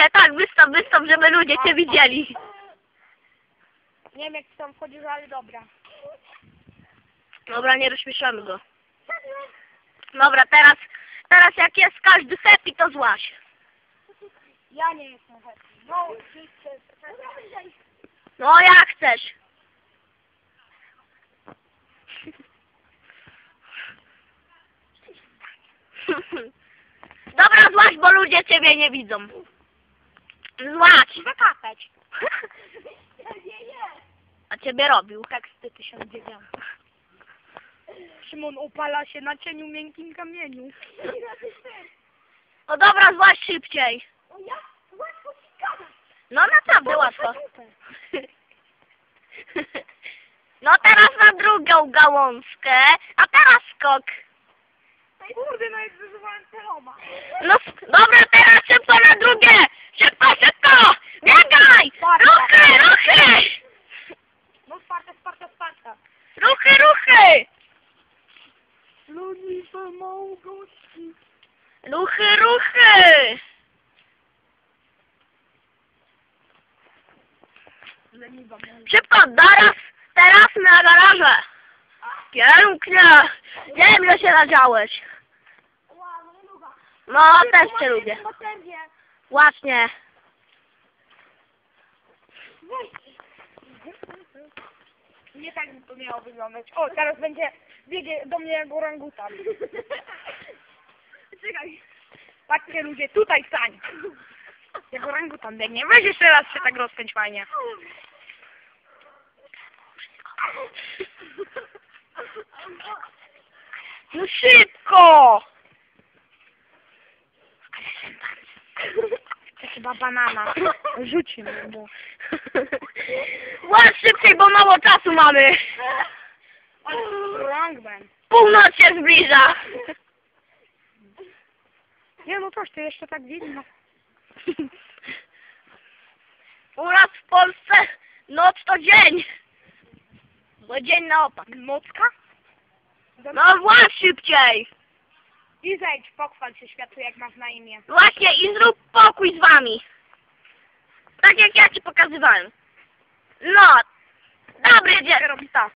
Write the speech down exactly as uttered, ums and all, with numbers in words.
się, tak, wystaw, wystaw, żeby ludzie cię widzieli. Nie wiem jak ty tam wchodzisz, ale dobra. Dobra, nie rozśmieszamy go. Dobra, teraz, teraz jak jest każdy happy, to złaś. Ja nie jestem happy. No, ty chcesz. No jak chcesz. Dobra, złaś, bo ludzie ciebie nie widzą. Złaś. Zakapać. A ciebie robił. Teksty tysiąc dziewięćset. Szymon opala się na cieniu miękkim kamieniu. No dobra, złaś szybciej. No naprawdę łatwo. No teraz na drugą gałązkę, a teraz skok. Kurde, no jak zużywałem celoma. No dobra, teraz szybko na drugie! Szybko, szybko! Biegaj! Ruchy, ruchy! No Sparta, Sparta, Sparta. Ruchy, ruchy! Ludzi pomogą ci. Ruchy, ruchy! Leniwa mówi. Szybko, teraz, teraz na garaże! Pięknie! Nie wiem, ile się nadziałeś. No, też cię lubię. Właśnie. Nie tak by to miało wyglądać. O, teraz będzie biegnie do mnie jak orangutan. Czekaj. Patrzcie ludzie, tutaj stań. Jak orangutan biegnie. Weź jeszcze raz się tak rozpędź fajnie. No szybko! To chyba banana. Rzuci mu. Ład szybciej, bo mało czasu mamy. Wrongman. Północ się zbliża. Nie no toż, to jeszcze tak widno. U nas w Polsce noc to dzień. Bo dzień na opak. Nocka? No właź szybciej. I zejdź, pochwal się światu jak masz na imię. Właśnie i zrób pokój z wami. Tak jak ja ci pokazywałem. No. Dobry dzień. Robi tak.